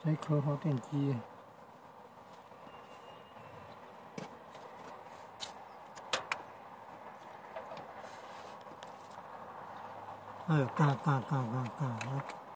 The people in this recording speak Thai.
ใช้壳好电机。哎呦，嘎嘎嘎嘎嘎！